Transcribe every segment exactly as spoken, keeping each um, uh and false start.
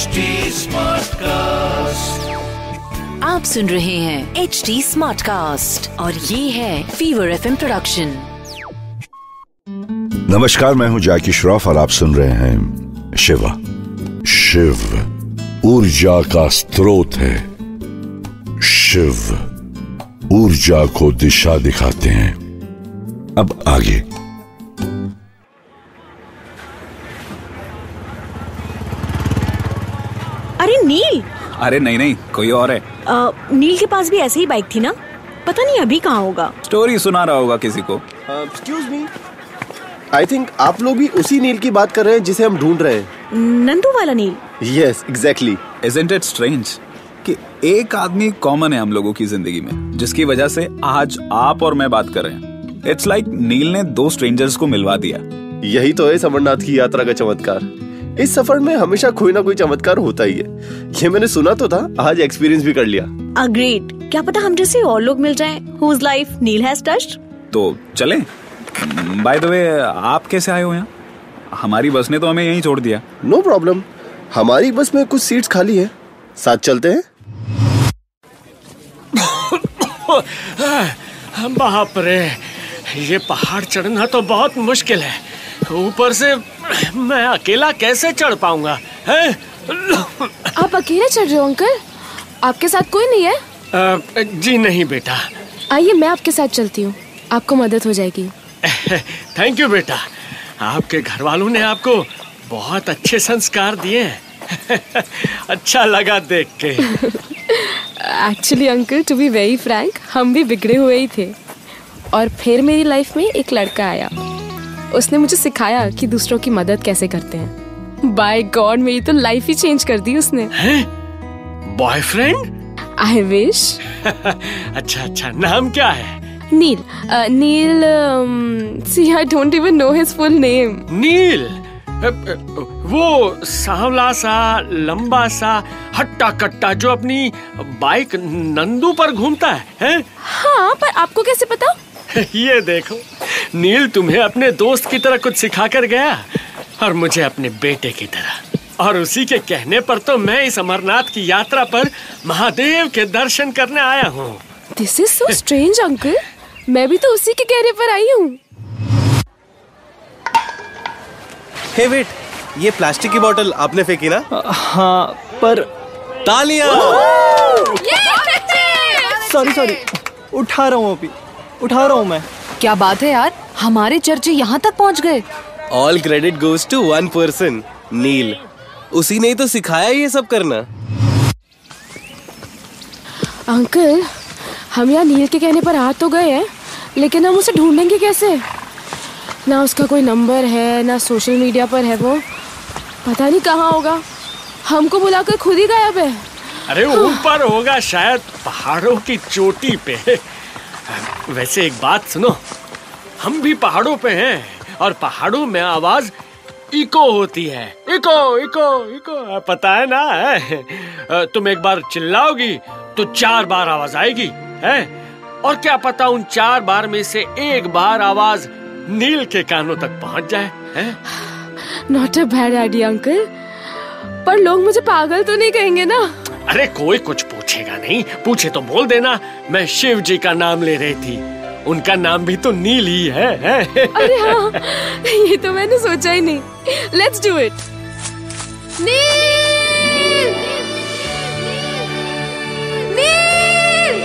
H D smart cast, आप सुन रहे हैं एच डी स्मार्ट कास्ट और ये है फीवर एफ एम प्रोडक्शन। नमस्कार, मैं हूं जैकी श्रॉफ और आप सुन रहे हैं शिवा। शिव ऊर्जा का स्रोत है। शिव ऊर्जा को दिशा दिखाते हैं। अब आगे। अरे नील। अरे नहीं नहीं, कोई और है। आ, नील के पास भी ऐसे ही बाइक थी ना, पता नहीं अभी कहाँ होगा। स्टोरी सुना रहा होगा किसी को। एक्सक्यूज मी, आई थिंक आप लोग भी उसी नील की बात कर रहे हैं जिसे हम ढूंढ रहे हैं। नंदू वाला Neel. Yes exactly. Isn't it strange कि एक आदमी कॉमन है हम लोगों की जिंदगी में, जिसकी वजह से आज आप और मैं बात कर रहे हैं। इट्स लाइक like नील ने दो स्ट्रेंजर्स को मिलवा दिया। यही तो है अमरनाथ की यात्रा का चमत्कार। इस सफर में हमेशा कोई ना कोई चमत्कार होता ही है। ये मैंने सुना तो था, आज एक्सपीरियंस भी कर लिया। अग्रेड। क्या पता हम जैसे और लोग मिल जाएं whose life nil has touched। तो चलें। बाय द वे, आप कैसे आए हो यहाँ? हमारी बस ने तो हमें यहीं छोड़ दिया। नो प्रॉब्लम, हमारी बस में कुछ सीट्स खाली है, साथ चलते हैं। बाप रे, ये पहाड़ चढ़ना तो बहुत मुश्किल है। ऊपर से मैं अकेला कैसे चढ़ पाऊंगा? है? आप अकेले चढ़ रहे हो अंकल? आपके साथ कोई नहीं है? आ, जी नहीं बेटा। आइए मैं आपके साथ चलती हूँ, आपको मदद हो जाएगी। थैंक यू बेटा, आपके घर वालों ने आपको बहुत अच्छे संस्कार दिए हैं। अच्छा लगा देख के। Actually uncle, to be very frank, हम भी बिगड़े हुए ही थे और फिर मेरी लाइफ में एक लड़का आया। उसने मुझे सिखाया कि दूसरों की मदद कैसे करते हैं। बाय गॉड, मेरी तो लाइफ ही चेंज कर दी उसने। बॉयफ्रेंड? I wish. अच्छा अच्छा, नाम क्या है? Neel. uh, Neel. See I don't even know his full name. Neel? वो सांवला सा, लंबा सा, हट्टा कट्टा जो अपनी बाइक नंदू पर घूमता है, है? हाँ, पर आपको कैसे पता? ये देखो, नील तुम्हें अपने दोस्त की तरह कुछ सिखा कर गया और मुझे अपने बेटे की तरह। और उसी के कहने पर तो मैं इस अमरनाथ की यात्रा पर महादेव के दर्शन करने आया हूँ। This is so strange uncle, मैं भी तो उसी के कहने पर आई हूँ। हे वेट, ये प्लास्टिक की बोतल आपने फेंकी ना? हाँ, पर तालियां। सॉरी सॉरी, उठा रहा हूँ अभी, उठा रहा हूँ मैं। क्या बात है यार, हमारे चर्चे यहाँ तक पहुँच गए। All credit goes to one person, Neel. उसी ने तो सिखाया ये सब करना। अंकल, हम यहाँ नील के कहने पर आ तो गए हैं, लेकिन हम उसे ढूंढेंगे कैसे? ना उसका कोई नंबर है, ना सोशल मीडिया पर है वो। पता नहीं कहाँ होगा, हमको बुलाकर खुद ही गायब है। अरे ऊपर होगा शायद, पहाड़ों की चोटी पे। वैसे एक बात सुनो, हम भी पहाड़ों पे हैं और पहाड़ों में आवाज इको होती है। इको इको इको, पता है ना? तुम एक बार चिल्लाओगी तो चार बार आवाज आएगी, है? और क्या पता उन चार बार में से एक बार आवाज नील के कानों तक पहुंच जाए, हैं? Not a bad idea uncle, पर लोग मुझे पागल तो नहीं कहेंगे ना? अरे कोई कुछ पूछेगा नहीं, पूछे तो बोल देना मैं शिव जी का नाम ले रही थी। उनका नाम भी तो नील ही है, है? अरे हाँ, ये तो मैंने सोचा ही नहीं। Let's do it. Neel! Neel!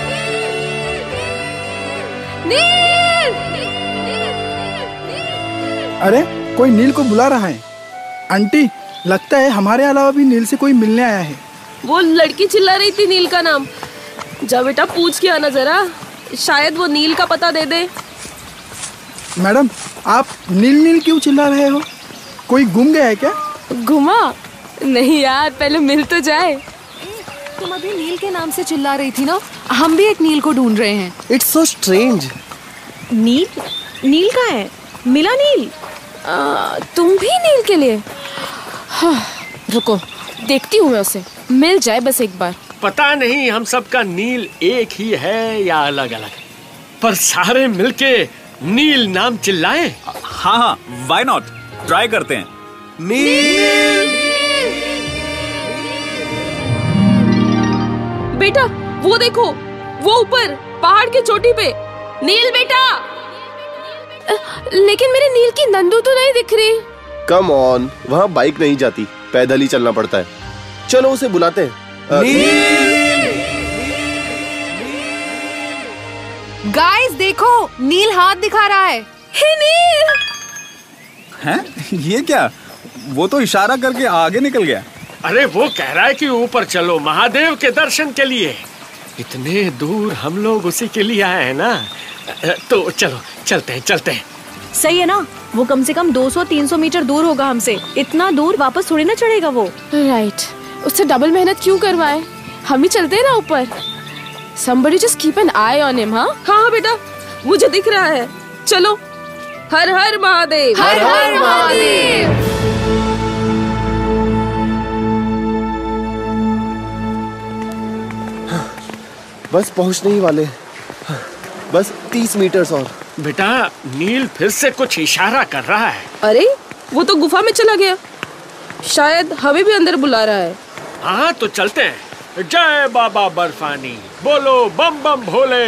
Neel! अरे कोई नील को बुला रहा है। आंटी, लगता है हमारे अलावा भी नील से कोई मिलने आया है। वो लड़की चिल्ला रही थी नील का नाम। जा बेटा, पूछ के आना जरा, शायद वो नील का पता दे दे। मैडम, आप नील नील क्यों चिल्ला रहे हो? कोई गुम गया है क्या? घुमा नहीं यार, पहले मिल तो जाए। तुम अभी नील के नाम से चिल्ला रही थी ना, हम भी एक नील को ढूंढ रहे हैं। It's so strange. नील? नील कहाँ है? मिला नील? आ, तुम भी नील के लिए? हाँ, रुको, देखती हूँ मैं उसे, मिल जाए बस एक बार। पता नहीं हम सबका नील एक ही है या अलग अलग, पर सारे मिलके नील नाम चिल्लाएं। हाँ हाँ, व्हाई नॉट, ट्राई करते हैं। नील, बेटा वो देखो, वो ऊपर पहाड़ की चोटी पे नील बेटा। लेकिन मेरे नील की नंदू तो नहीं दिख रही। कम ऑन, वहाँ बाइक नहीं जाती, पैदल ही चलना पड़ता है। चलो उसे बुलाते हैं। गाइस देखो, नील हाथ दिखा रहा है। हे नील! हैं? ये क्या? वो तो इशारा करके आगे निकल गया। अरे वो कह रहा है कि ऊपर चलो महादेव के दर्शन के लिए। इतने दूर हम लोग उसी के लिए आए हैं ना, तो चलो चलते हैं चलते हैं। सही है ना, वो कम से कम दो सौ तीन सौ मीटर दूर होगा हमसे। इतना दूर वापस थोड़ी ना चढ़ेगा वो। राइट, उससे डबल मेहनत क्यों करवाए, हम ही चलते हैं ना ऊपर। Somebody just keep an eye on him, हाँ? हाँ बेटा, मुझे दिख रहा है। चलो, हर हर महादेव। हर हर महादेव। बस पहुंचने ही वाले, बस तीस मीटर और। बेटा नील फिर से कुछ इशारा कर रहा है। अरे वो तो गुफा में चला गया, शायद हमें भी अंदर बुला रहा है। हाँ तो चलते हैं। जय बाबा बर्फानी, बोलो बम बम भोले।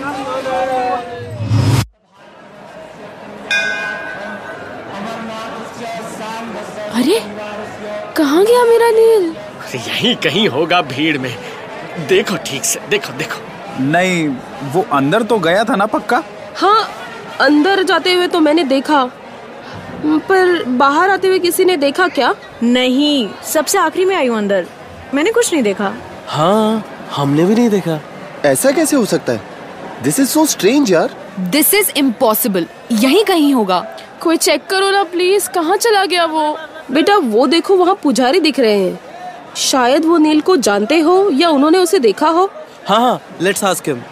अरे कहाँ गया मेरा नील? यहीं कहीं होगा भीड़ में। देखो ठीक से, देखो देखो। नहीं, वो अंदर तो गया था ना पक्का? हाँ, अंदर जाते हुए तो मैंने देखा, पर बाहर आते हुए किसी ने देखा क्या? नहीं, सबसे आखिरी में आई हूँ अंदर, मैंने कुछ नहीं देखा। हाँ, हमने भी नहीं देखा। ऐसा कैसे हो सकता है? दिस इज सो स्ट्रेंज यार। दिस इज इम्पॉसिबल, यहीं कहीं होगा। कोई चेक करो ना प्लीज, कहाँ चला गया वो? बेटा वो देखो, वहाँ पुजारी दिख रहे हैं। शायद वो नील को जानते हो या उन्होंने उसे देखा हो। हाँ हाँ, let's ask him.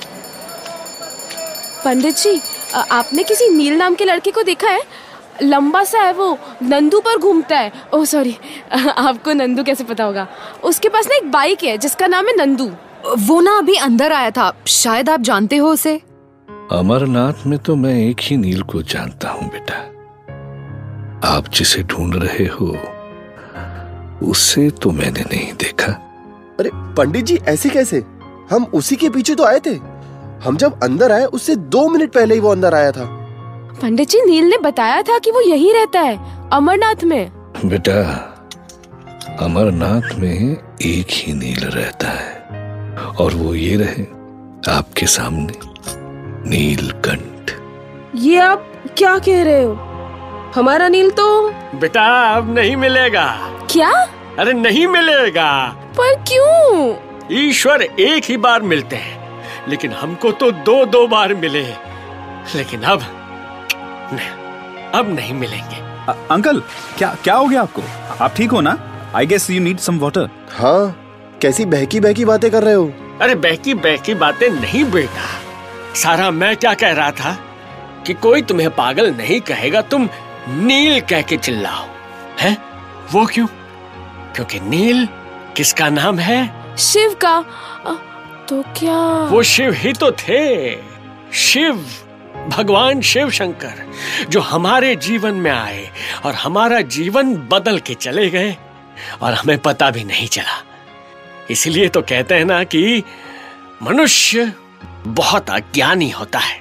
Pandit ji, आपने किसी नील नाम के लड़के को देखा है? लंबा सा है वो, नंदू पर घूमता है। ओह सॉरी, आपको नंदू कैसे पता होगा? उसके पास ना एक बाइक है जिसका नाम है नंदू। वो ना अभी अंदर आया था, शायद आप जानते हो उसे। अमरनाथ में तो मैं एक ही नील को जानता हूँ बेटा। आप जिसे ढूंढ रहे हो उसे तो मैंने नहीं देखा। अरे पंडित जी, ऐसे कैसे? हम उसी के पीछे तो आए थे। हम जब अंदर आए उससे दो मिनट पहले ही वो अंदर आया था। पंडित जी, नील ने बताया था कि वो यही रहता है, अमरनाथ में। बेटा अमरनाथ में एक ही नील रहता है, और वो ये रहे आपके सामने, नीलकंठ। ये आप क्या कह रहे हो? हमारा नील तो बेटा अब नहीं मिलेगा। क्या? अरे नहीं मिलेगा। पर क्यों? ईश्वर एक ही बार मिलते हैं, लेकिन हमको तो दो दो बार मिले। लेकिन अब नहीं, अब नहीं मिलेंगे। आ, अंकल क्या क्या हो गया आपको? आप ठीक हो ना? I guess you need some water. हाँ, कैसी बहकी बहकी बातें कर रहे हो? अरे बहकी बहकी बातें नहीं बेटा। सारा मैं क्या कह रहा था कि कोई तुम्हें पागल नहीं कहेगा तुम नील कह के चिल्लाओ, है? वो क्यों? क्योंकि नील किसका नाम है? शिव का। तो क्या वो शिव ही तो थे। शिव, भगवान शिव शंकर, जो हमारे जीवन में आए और हमारा जीवन बदल के चले गए और हमें पता भी नहीं चला। इसलिए तो कहते हैं ना कि मनुष्य बहुत अज्ञानी होता है।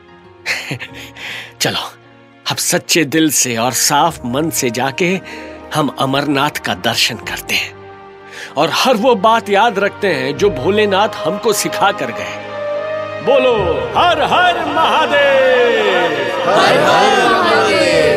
चलो अब सच्चे दिल से और साफ मन से जाके हम अमरनाथ का दर्शन करते हैं और हर वो बात याद रखते हैं जो भोलेनाथ हमको सिखा कर गए। बोलो हर हर महादेव। हर हर महादेव।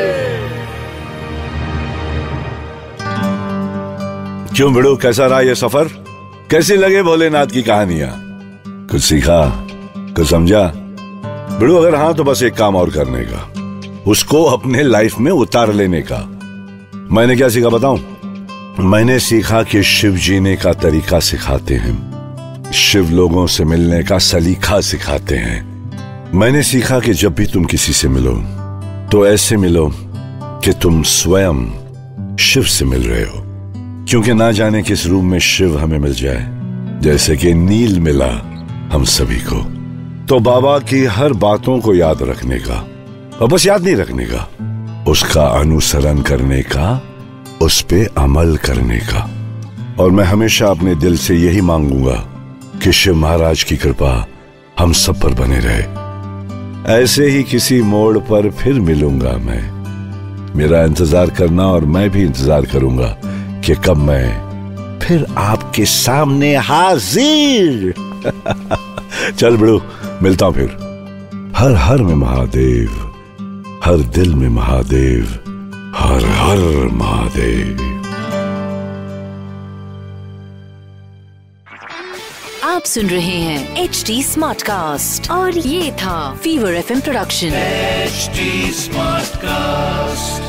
क्यों बिड़ू, कैसा रहा ये सफर? कैसी लगे भोलेनाथ की कहानियां? कुछ सीखा, कुछ समझा? बिड़ू अगर हाँ तो बस एक काम और करने का, उसको अपने लाइफ में उतार लेने का। मैंने क्या सीखा बताऊं? मैंने सीखा कि शिव जीने का तरीका सिखाते हैं, शिव लोगों से मिलने का सलीका सिखाते हैं। मैंने सीखा कि जब भी तुम किसी से मिलो तो ऐसे मिलो कि तुम स्वयं शिव से मिल रहे हो, क्योंकि ना जाने किस रूप में शिव हमें मिल जाए, जैसे कि नील मिला हम सभी को। तो बाबा की हर बातों को याद रखने का, और बस याद नहीं रखने का, उसका अनुसरण करने का, उस पे अमल करने का। और मैं हमेशा अपने दिल से यही मांगूंगा कि शिव महाराज की कृपा हम सब पर बने रहे। ऐसे ही किसी मोड़ पर फिर मिलूंगा मैं। मेरा इंतजार करना और मैं भी इंतजार करूंगा कि कब मैं फिर आपके सामने हाजिर। चल बड़ू, मिलता हूं फिर। हर हर में महादेव, हर दिल में महादेव, हर हर महादेव। आप सुन रहे हैं एच डी स्मार्ट कास्ट और ये था Fever F M production. H D smart cast.